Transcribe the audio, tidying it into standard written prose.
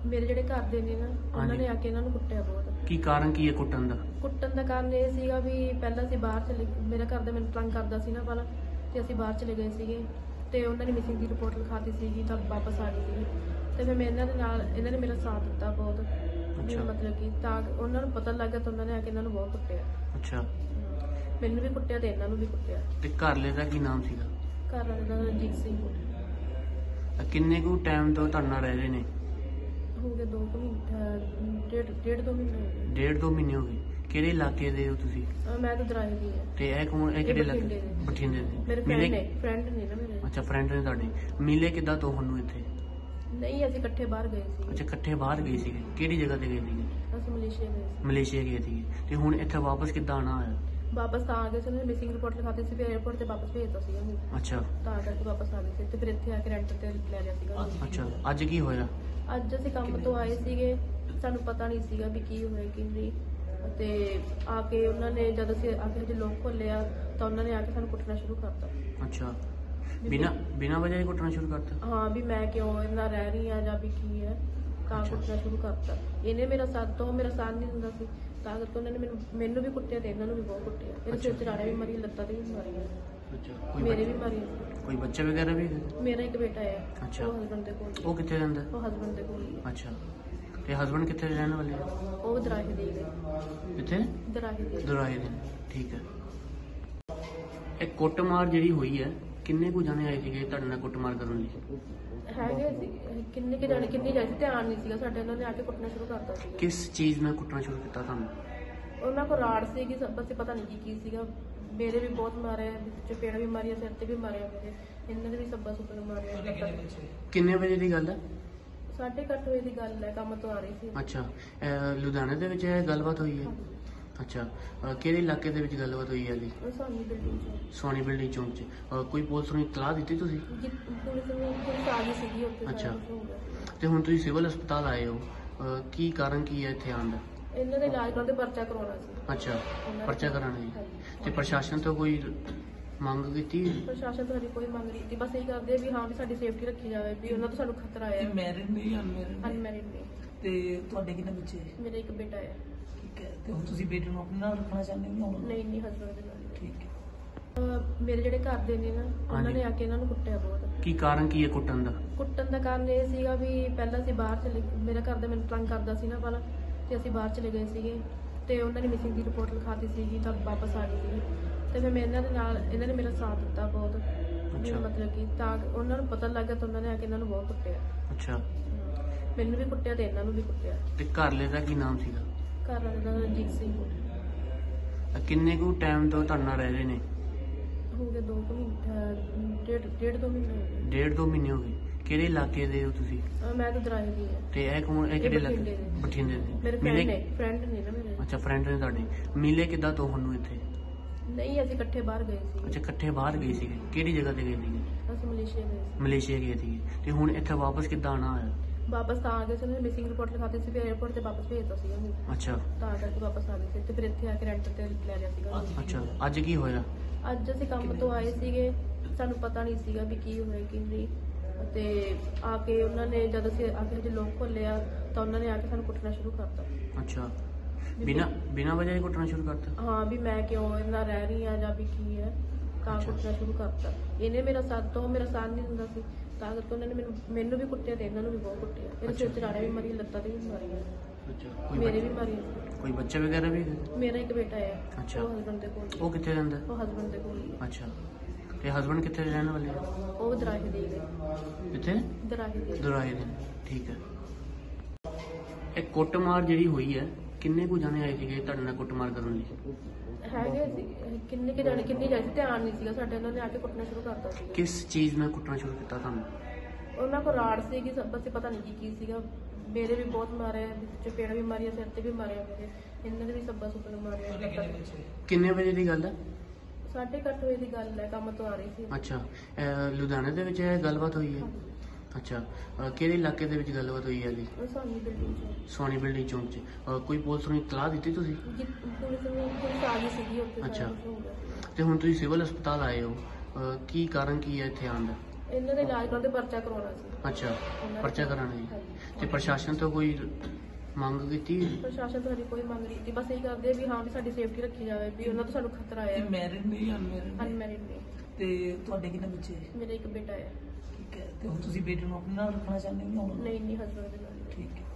ਮੇਰੇ ਜਿਹੜੇ ਘਰ ਦੇ ਨੇ ਨਾ ਉਹਨਾਂ ਨੇ ਆ ਕੇ ਇਹਨਾਂ ਨੂੰ ਕੁੱਟਿਆ ਬਹੁਤ। ਕੀ ਕਾਰਨ ਕੀ ਹੈ ਕੁੱਟਣ ਦਾ? ਕੁੱਟਣ ਦਾ ਕਾਰਨ ਇਹ ਸੀਗਾ ਵੀ ਪਹਿਲਾਂ ਅਸੀਂ ਬਾਹਰ ਚਲੇ, ਮੇਰਾ ਘਰ ਦਾ ਮੈਨੂੰ ਤੰਗ ਕਰਦਾ ਸੀ ਨਾ ਪਹਿਲਾਂ, ਤੇ ਅਸੀਂ ਬਾਹਰ ਚਲੇ ਗਏ ਸੀਗੇ ਤੇ ਉਹਨਾਂ ਨੇ ਮਿਸਿੰਗ ਦੀ ਰਿਪੋਰਟ ਲਿਖਾਤੀ ਸੀਗੀ ਤਾਂ ਵਾਪਸ ਆ ਗਈ ਸੀ ਤੇ ਫਿਰ ਮੈਂ ਇਹਨਾਂ ਦੇ ਨਾਲ, ਇਹਨਾਂ ਨੇ ਮੇਰਾ ਸਾਥ ਦਿੱਤਾ ਬਹੁਤ। ਮਤਲਬ ਕਿ ਤਾਂ ਉਹਨਾਂ ਨੂੰ ਪਤਾ ਲੱਗਾ ਤਾਂ ਉਹਨਾਂ ਨੇ ਆ ਕੇ ਇਹਨਾਂ ਨੂੰ ਬਹੁਤ ਕੁੱਟਿਆ। ਅੱਛਾ, ਮੈਨੂੰ ਵੀ ਕੁੱਟਿਆ ਤੇ ਇਹਨਾਂ ਨੂੰ ਵੀ ਕੁੱਟਿਆ। ਤੇ ਘਰਲੇ ਦਾ ਕੀ ਨਾਮ ਸੀਗਾ? ਘਰ ਵਾਲੇ ਦਾ ਰਣਜੀਤ ਸਿੰਘ। ਕਿੰਨੇ ਕੁ ਟਾਈਮ ਤੋਂ ਤੁਹਾਡੇ ਨਾਲ ਰਹਿ ਰਹੇ ਨੇ? ਹੋ ਗਏ 2 ਮਹੀਨੇ, ਡੇਢ 2 ਮਹੀਨੇ ਹੋ ਗਏ। 1.5-2 ਮਹੀਨੇ ਹੋ ਗਏ। ਕਿਹੜੇ ਇਲਾਕੇ ਦੇ ਹੋ ਤੁਸੀਂ? ਮੈਂ ਤਾਂ ਦਰਾਹੇ ਦੀ ਹਾਂ। ਤੇ ਇਹ ਕੌਣ, ਇਹ ਕਿਹੜੇ ਇਲਾਕੇ? ਬਠਿੰਡੇ ਦੇ। ਮੇਰੇ ਫਰੈਂਡ ਨੇ ਨਾ ਮੇਰੇ। ਅੱਛਾ, ਫਰੈਂਡ ਨੇ ਤੁਹਾਡੇ। ਮਿਲੇ ਕਿੱਦਾਂ ਤੁਹਾਨੂੰ ਇੱਥੇ? ਨਹੀਂ, ਅਸੀਂ ਇਕੱਠੇ ਬਾਹਰ ਗਏ ਸੀ। ਅੱਛਾ, ਇਕੱਠੇ ਬਾਹਰ ਗਏ ਸੀਗੇ। ਕਿਹੜੀ ਜਗ੍ਹਾ ਤੇ ਗਏ ਸੀਗੇ? ਅਸੀਂ ਮਲੇਸ਼ੀਆ ਗਏ ਸੀ। ਮਲੇਸ਼ੀਆ ਗਏ ਸੀਗੇ। ਤੇ ਹੁਣ ਇੱਥੇ ਵਾਪਸ ਕਿੱਦਾਂ ਆਣਾ ਹੋਇਆ? ਵਾਪਸ ਤਾਂ ਆ ਗਏ ਸੀ, ਉਹਨਾਂ ਨੇ ਮਿਸਿੰਗ ਰਿਪੋਰਟ ਲਿਖਾਤੀ ਸੀ, ਫਿਰ 에어ਪੋਰਟ ਤੇ ਵਾਪਸ ਭੇਜਤਾ ਸੀਗਾ ਉਹਨੂੰ। ਅੱਛਾ, ਤਾਂ ਕਰਕੇ ਵਾਪਸ ਆ ਗਏ ਸੀ ਤੇ ਫਿਰ ਇੱਥੇ ਆ ਕੇ ਰੈਂਟ ਤੇ ਲੈ ਲਿਆ ਸੀਗਾ। ਅੱਛਾ, ਅੱਜ ਕੀ ਹੋਇਆ? ਅੱਜ ਅਸੀਂ ਕੰਮ ਤੋਂ ਆਏ ਸੀਗੇ, ਸਾਨੂੰ ਪਤਾ ਨਹੀਂ ਸੀਗਾ ਵੀ ਕੀ ਹੋਇਆ ਕੀ ਨਹੀਂ, ਤੇ ਆ ਕੇ ਉਹਨਾਂ ਨੇ ਜਦ ਅਸੀਂ ਆ ਕੇ ਲੋਕ ਖੋਲਿਆ ਤਾਂ ਉਹਨਾਂ ਨੇ ਆ ਕੇ ਸਾਨੂੰ ਕੁੱਟਣਾ ਸ਼ੁਰੂ ਕਰਤਾ। ਅੱਛਾ, ਬਿਨਾਂ ਵਜ੍ਹਾ ਹੀ ਕੁੱਟਣਾ ਸ਼ੁਰੂ ਕਰਤਾ? ਹਾਂ, ਵੀ ਮੈਂ ਕਿਉਂ ਇਹਨਾਂ ਰਹਿ ਰਹੀ ਆ ਜਾਂ ਵੀ ਕੀ ਹੈ, ਤਾਂ ਕੁੱਟਣਾ ਸ਼ੁਰੂ ਕਰਤਾ। ਇਹਨੇ ਮੇਰਾ ਸਾਥ ਨਹੀਂ ਦਿੰਦਾ ਸੀ, ਤਾਂ ਕਰਕੇ ਉਹਨਾਂ ਨੇ ਮੈਨੂੰ ਵੀ ਕੁੱਟਿਆ ਤੇ ਇਹਨਾਂ ਨੂੰ ਵੀ ਬਹੁਤ ਕੁੱਟਿਆ। ਇਹਦੇ ਸਿਰ 'ਚ ਰਾੜੇ ਵੀ ਮਾਰੀ, ਲੱਤਾਂ ਤੇ ਵੀ ਮਾਰੀਆਂ। ਅੱਛਾ, ਮੇਰੇ ਵੀ ਮਾਰੀ। ਕੋਈ ਬੱਚਾ ਵਗੈਰਾ ਵੀ? ਮੇਰਾ ਇੱਕ ਬੇਟਾ ਹੈ। ਅੱਛਾ, ਉਹ ਹਸਬੈਂਡ ਦੇ ਕੋਲ। ਉਹ ਕਿੱਥੇ ਰਹਿੰਦਾ? ਉਹ ਹਸਬੈਂਡ ਦੇ ਕੋਲ ਹੀ ਹੈ। ਅੱਛਾ, ਤੇ ਹਸਬੈਂਡ ਕਿੱਥੇ ਰਹਿਣ ਵਾਲੇ ਆ? ਉਹ ਦਰਾਹੇ ਦੇ ਗਏ। ਕਿੱਥੇ? ਦਰਾਹੇ ਦੇ। ਠੀਕ ਹੈ। ਇਹ ਕੁੱਟਮਾਰ ਜਿਹੜੀ ਹੋਈ ਹੈ, ਕਿੰਨੇ ਕੁ ਜਾਣੇ ਆਏ ਸੀਗੇ ਤੁਹਾਡੇ ਨਾਲ ਕੁੱਟਮਾਰ ਕਰਨ ਲਈ? ਹੈਗੇ ਸੀ ਕਿੰਨੇ ਜਾਣੇ ਜਾਏ ਸੀ, ਧਿਆਨ ਨਹੀਂ ਸੀਗਾ ਸਾਡੇ। ਉਹਨਾਂ ਨੇ ਆ ਕੇ ਕੁੱਟਣਾ ਸ਼ੁਰੂ ਕਰਤਾ ਸੀ। ਕਿਸ ਚੀਜ਼ ਨਾਲ ਕੁੱਟਣਾ ਸ਼ੁਰੂ ਕੀਤਾ ਤੁਹਾਨੂੰ? ਉਹਨਾਂ ਕੋਲ ਰਾੜ ਸੀਗੀ, ਬਸ ਪਤਾ ਨਹੀਂ ਕੀ ਸੀਗਾ। ਮੇਰੇ ਵੀ ਬਹੁਤ ਮਾਰੇ, ਚਪੇੜਾ ਵੀ ਮਾਰੀਆਂ, ਸਿਰ ਤੇ ਵੀ ਮਾਰਿਆ ਮੇਰੇ। ਇਹਨਾਂ ਦੇ ਵੀ ਸੱਬਾ ਸੁੱਬਾ ਮਾਰਿਆ। ਕਿੰਨੇ ਵਜੇ ਦੀ ਗੱਲ ਹੈ? 8:30 ਵਜੇ ਦੀ ਗੱਲ ਹੈ, ਕੰਮ ਤੋਂ ਆ ਰਹੀ ਸੀ। ਅੱਛਾ, ਲੁਧਿਆਣੇ ਦੇ ਵਿੱਚ ਇਹ ਗੱਲਬਾਤ ਹੋਈ ਹੈ? ਅੱਛਾ, ਕਿਹੜੇ ਇਲਾਕੇ ਦੇ ਵਿੱਚ ਗੱਲਬਾਤ ਹੋਈ ਹੈ ਜੀ? ਸੋਨੀ ਬਿਲਡਿੰਗ 'ਚ। ਸੋਨੀ ਬਿਲਡਿੰਗ ਚੌਂਕ 'ਚ। ਕੋਈ ਪੁਲਿਸ ਨੂੰ ਇਤਲਾਹ ਦਿੱਤੀ ਤੁਸੀਂ? ਪੁਲਿਸ ਆ ਗਈ ਸੀਗੀ ਉੱਥੇ। ਅੱਛਾ, ਤੇ ਹੁਣ ਤੁਸੀਂ ਸਿਵਲ ਹਸਪਤਾਲ ਆਏ ਹੋ, ਕੀ ਕਾਰਨ ਕੀ ਹੈ ਇੱਥੇ ਆਉਣ ਦਾ? ਇਹਨਾਂ ਦੇ ਇਲਾਜ ਕਰਾਉਣ ਤੇ ਪਰਚਾ ਕਰਵਾਉਣਾ ਸੀ। ਅੱਛਾ, ਪਰਚਾ ਕਰਾਉਣਾ ਜੀ। ਤੇ ਪ੍ਰਸ਼ਾਸਨ ਤੋਂ ਕੋਈ ਮੰਗ ਕੀਤੀ? ਪ੍ਰਸ਼ਾਸਨ ਤੋਂ ਸਾਡੀ ਕੋਈ ਮੰਗ ਨਹੀਂ ਕੀਤੀ, ਬਸ ਇਹੀ ਕਰਦੇ ਵੀ ਹਾਂ ਵੀ ਸਾਡੀ ਸੇਫਟੀ ਰੱਖੀ ਜਾਵੇ, ਵੀ ਉਹਨਾਂ ਤੋਂ ਸਾਨੂੰ ਖਤਰਾ ਹੈ। ਮੈਰਿਡ ਨੇ ਜਾਂ ਅਨਮੈਰਿਡ ਨੇ। ਤੇ ਤੁਹਾਡੇ ਕਿੰਨੇ ਬੱਚੇ? ਮੇਰਾ ਇੱਕ ਬੇਟਾ ਹੈ। ਠੀਕ ਹੈ, ਤੇ ਹੁਣ ਤੁਸੀਂ ਬੇਟੇ ਨੂੰ ਆਪਣੇ ਨਾਲ ਰੱਖਣਾ ਚਾਹੁੰਦੇ ਹੋ? ਨਹੀਂ, ਹਸਬੈਂਡ ਦੇ ਨਾਲ। ਠੀਕ ਹੈ। ਮੇਰੇ ਜਿਹੜੇ ਘਰ ਦੇ ਨੇ ਨਾ ਉਹਨਾਂ ਨੇ ਆ ਕੇ ਇਹਨਾਂ ਨੂੰ ਕੁੱਟਿਆ ਬਹੁਤ। ਕੀ ਕਾਰਨ ਕੀ ਹੈ ਕੁੱਟਣ ਦਾ? ਕੁੱਟਣ ਦਾ ਕਾਰਨ ਇਹ ਸੀਗਾ ਵੀ ਪਹਿਲਾਂ ਅਸੀਂ ਬਾਹਰ ਚਲੇ, ਮੇਰਾ ਘਰ ਦਾ ਮੈਨੂੰ ਤੰਗ ਕਰਦਾ ਸੀ ਨਾ ਪਹਿਲਾਂ, ਤੇ ਅਸੀਂ ਬਾਹਰ ਚਲੇ ਗਏ ਸੀਗੇ ਤੇ ਉਹਨਾਂ ਨੇ ਮਿਸਿੰਗ ਦੀ ਰਿਪੋਰਟ ਲਿਖਾਤੀ ਸੀਗੀ ਤਾਂ ਵਾਪਸ ਆ ਗਈ ਸੀ ਤੇ ਫਿਰ ਮੈਂ ਇਹਨਾਂ ਦੇ ਨਾਲ, ਇਹਨਾਂ ਨੇ ਮੇਰਾ ਸਾਥ ਦਿੱਤਾ ਬਹੁਤ। ਮਤਲਬ ਕਿ ਤਾਂ ਉਹਨਾਂ ਨੂੰ ਪਤਾ ਲੱਗਾ ਤਾਂ ਉਹਨਾਂ ਨੇ ਆ ਕੇ ਇਹਨਾਂ ਨੂੰ ਬਹੁਤ ਕੁੱਟਿਆ। ਅੱਛਾ, ਮੈਨੂੰ ਵੀ ਕੁੱਟਿਆ ਤੇ ਇਹਨਾਂ ਨੂੰ ਵੀ ਕੁੱਟਿਆ। ਤੇ ਘਰਲੇ ਦਾ ਕੀ ਨਾਮ ਸੀਗਾ? ਘਰ ਵਾਲੇ ਦਾ ਰਣਜੀਤ ਸਿੰਘ। ਕਿੰਨੇ ਕੁ ਟਾਈਮ ਤੋਂ ਤੁਹਾਡੇ ਨਾਲ ਰਹਿ ਰਹੇ ਨੇ? ਹੋ ਗਏ 2 ਮਹੀਨੇ, ਡੇਢ 2 ਮਹੀਨੇ ਹੋ ਗਏ। 1.5-2 ਮਹੀਨੇ ਹੋ ਗਏ। ਕਿਹੜੇ ਇਲਾਕੇ ਦੇ ਹੋ ਤੁਸੀਂ? ਮੈਂ ਤਾਂ ਦਰਾਹੇ ਦੀ ਹਾਂ। ਤੇ ਇਹ ਕੌਣ, ਇਹ ਕਿਹੜੇ ਇਲਾਕੇ? ਬਠਿੰਡੇ ਦੇ। ਮੇਰੇ ਫਰੈਂਡ ਨੇ ਨਾ ਮੇਰੇ। ਅੱਛਾ, ਫਰੈਂਡ ਨੇ ਤੁਹਾਡੇ। ਮਿਲੇ ਕਿੱਦਾਂ ਤੁਹਾਨੂੰ ਇੱਥੇ? ਨਹੀਂ, ਅਸੀਂ ਇਕੱਠੇ ਬਾਹਰ ਗਏ ਸੀ। ਅੱਛਾ, ਇਕੱਠੇ ਬਾਹਰ ਗਏ ਸੀਗੇ। ਕਿਹੜੀ ਜਗ੍ਹਾ ਤੇ ਗਏ ਸੀਗੇ? ਅਸੀਂ ਮਲੇਸ਼ੀਆ ਗਏ ਸੀ। ਮਲੇਸ਼ੀਆ ਗਏ ਸੀਗੇ। ਤੇ ਹੁਣ ਇੱਥੇ ਵਾਪਸ ਕਿੱਦਾਂ ਆਣਾ ਹੋਇਆ? ਵਾਪਸ ਤਾਂ ਆ ਗਏ ਸੀ, ਉਹਨਾਂ ਨੇ ਮਿਸਿੰਗ ਰਿਪੋਰਟ ਲਿਖਾਤੀ ਸੀ, ਫਿਰ 에어ਪੋਰਟ ਤੇ ਵਾਪਸ ਭੇਜਤਾ ਸੀਗਾ ਉਹਨੂੰ। ਅੱਛਾ, ਤਾਂ ਕਰਕੇ ਵਾਪਸ ਆ ਗਏ ਸੀ ਤੇ ਫਿਰ ਇੱਥੇ ਆ ਕੇ ਰੈਂਟ ਤੇ ਲੈ ਲਿਆ ਸੀਗਾ। ਅੱਛਾ, ਅੱਜ ਕੀ ਹੋਇਆ? ਅੱਜ ਅਸੀਂ ਕੰਮ ਤੋਂ ਆਏ ਸੀਗੇ, ਸਾਨੂੰ ਪਤਾ ਨਹੀਂ ਸੀਗਾ ਵੀ ਕੀ ਹੋਇਆ ਕੀ ਨਹੀਂ, ਤੇ ਆ ਕੇ ਉਹਨਾਂ ਨੇ ਜਦ ਅਸੀਂ ਆ ਕੇ ਲੋਕ ਖੋਲਿਆ ਤਾਂ ਉਹਨਾਂ ਨੇ ਆ ਕੇ ਸਾਨੂੰ ਕੁੱਟਣਾ ਸ਼ੁਰੂ ਕਰਤਾ। ਅੱਛਾ, ਬਿਨਾਂ ਵਜ੍ਹਾ ਹੀ ਕੁੱਟਣਾ ਸ਼ੁਰੂ ਕਰਤਾ? ਹਾਂ, ਵੀ ਮੈਂ ਕਿਉਂ ਇਹਨਾਂ ਰਹਿ ਰਹੀ ਆ ਜਾਂ ਵੀ ਕੀ ਹੈ, ਤਾਂ ਕੁੱਟਣਾ ਸ਼ੁਰੂ ਕਰਤਾ। ਇਹਨੇ ਮੇਰਾ ਸਾਥ ਨਹੀਂ ਦਿੰਦਾ ਸੀ, ਤਾਂ ਕਰਕੇ ਉਹਨਾਂ ਨੇ ਮੈਨੂੰ ਵੀ ਕੁੱਟਿਆ ਤੇ ਇਹਨਾਂ ਨੂੰ ਵੀ ਬਹੁਤ ਕੁੱਟਿਆ। ਇਹਦੇ ਸਿਰ 'ਚ ਰਾੜੇ ਵੀ ਮਾਰੀ, ਲੱਤਾਂ ਤੇ ਵੀ ਮਾਰੀਆਂ। ਅੱਛਾ, ਮੇਰੇ ਵੀ ਮਾਰੀਆਂ। ਕੋਈ ਬੱਚਾ ਵਗੈਰਾ ਵੀ? ਮੇਰਾ ਇੱਕ ਬੇਟਾ ਹੈ। ਅੱਛਾ, ਉਹ ਹਸਬੈਂਡ ਦੇ ਕੋਲ। ਉਹ ਕਿੱਥੇ ਰਹਿੰਦਾ? ਉਹ ਹਸਬੈਂਡ ਦੇ ਕੋਲ ਹੀ ਹੈ। ਅੱਛਾ, ਤੇ ਹਸਬੈਂਡ ਕਿੱਥੇ ਰਹਿਣ ਵਾਲੇ ਆ? ਉਹ ਦਰਾਹੇ ਦੇ ਗਏ। ਕਿੱਥੇ? ਦਰਾਹੇ ਦੇ। ਠੀਕ ਹੈ। ਇਹ ਕੁੱਟਮਾਰ ਜਿਹੜੀ ਹੋਈ ਹੈ, ਕਿੰਨੇ ਕੁ ਜਾਣੇ ਆਏ ਸੀਗੇ ਤੁਹਾਡੇ ਨਾਲ ਕੁੱਟਮਾਰ ਕਰਨ ਲਈ? ਹੈਗੇ ਸੀ ਕਿੰਨੇ ਜਾਏ ਸੀ, ਧਿਆਨ ਨਹੀਂ ਸੀਗਾ ਸਾਡੇ। ਉਹਨਾਂ ਨੇ ਆ ਕੇ ਕੁੱਟਣਾ ਸ਼ੁਰੂ ਕਰਤਾ ਸੀ। ਕਿਸ ਚੀਜ਼ ਨਾਲ ਕੁੱਟਣਾ ਸ਼ੁਰੂ ਕੀਤਾ ਤੁਹਾਨੂੰ? ਉਹਨਾਂ ਕੋਲ ਰਾੜ ਸੀਗੀ, ਬਸ ਪਤਾ ਨਹੀਂ ਕੀ ਸੀਗਾ। ਮੇਰੇ ਵੀ ਬਹੁਤ ਮਾਰੇ, ਚਪੇੜਾ ਵੀ ਮਾਰੀਆਂ, ਸਿਰ ਤੇ ਵੀ ਮਾਰਿਆ ਮੇਰੇ। ਇਹਨਾਂ ਦੇ ਵੀ ਸੱਬਾ ਸੁੱਬਾ ਮਾਰਿਆ। ਕਿੰਨੇ ਵਜੇ ਦੀ ਗੱਲ ਹੈ? 8:30 ਵਜੇ ਦੀ ਗੱਲ ਹੈ, ਕੰਮ ਤੋਂ ਆ ਰਹੀ ਸੀ। ਅੱਛਾ, ਲੁਧਿਆਣੇ ਦੇ ਵਿੱਚ ਇਹ ਗੱਲਬਾਤ ਹੋਈ ਹੈ? ਅੱਛਾ, ਕਿਹੜੇ ਇਲਾਕੇ ਦੇ ਵਿੱਚ ਗੱਲਬਾਤ ਹੋਈ ਹੈ ਜੀ? ਸੋਨੀ ਬਿਲਡਿੰਗ 'ਚ। ਸੋਨੀ ਬਿਲਡਿੰਗ ਚੌਂਕ 'ਚ। ਕੋਈ ਪੁਲਿਸ ਨੂੰ ਇਤਲਾਹ ਦਿੱਤੀ ਤੁਸੀਂ? ਪੁਲਿਸ ਆ ਗਈ ਸੀਗੀ ਉੱਥੇ। ਅੱਛਾ, ਤੇ ਹੁਣ ਤੁਸੀਂ ਸਿਵਲ ਹਸਪਤਾਲ ਆਏ ਹੋ, ਕੀ ਕਾਰਨ ਕੀ ਹੈ ਇੱਥੇ ਆਉਣ ਦਾ? ਇਹਨਾਂ ਦੇ ਇਲਾਜ ਕਰਾਉਣ ਤੇ ਪਰਚਾ ਕਰਾਉਣਾ ਸੀ। ਅੱਛਾ, ਉਹਨਾਂ ਪਰਚਾ ਦੇ- ਕਰਾਉਣਾ ਜੀ। ਹਾਂਜੀ। ਤੇ ਪ੍ਰਸ਼ਾਸਨ ਤੋਂ ਕੋਈ ਮੰਗ ਕੀਤੀ? ਪ੍ਰਸ਼ਾਸਨ ਤੋਂ ਸਾਡੀ ਕੋਈ ਮੰਗ ਨਹੀਂ ਕੀਤੀ, ਬਸ ਇਹ ਕਰਦੇ ਆ ਵੀ ਹਾਂ ਵੀ ਸਾਡੀ ਸੇਫਟੀ ਰੱਖੀ ਜਾਵੇ, ਵੀ ਉਹਨਾਂ ਤੋਂ ਸਾਨੂੰ ਖਤਰਾ ਇਹ ਹੈ। ਮੈਰਿਡ ਨੇ ਜਾਂ ਅਨਮੈਰਿਡ ਨੇ? ਅਨਮੈਰਿਡ ਨੇ। ਤੇ ਤੁਹਾਡੇ ਕਿੰਨੇ ਬੱਚੇ ਹੈ? ਮੇਰਾ ਇੱਕ ਬੇਟਾ ਹੈ। ਠੀਕ ਹੈ, ਤੇ ਹੁਣ ਤੁਸੀਂ ਬੇਟੇ ਨੂੰ ਆਪਣੇ ਨਾਲ ਰੱਖਣਾ ਚਾਹੁੰਦੇ ਹੋ ਜਾਂ ਹੁਣ? ਨਹੀਂ ਹਸਬੰਦ ਦੇ ਨਾਲ। ਠੀਕ ਹੈ।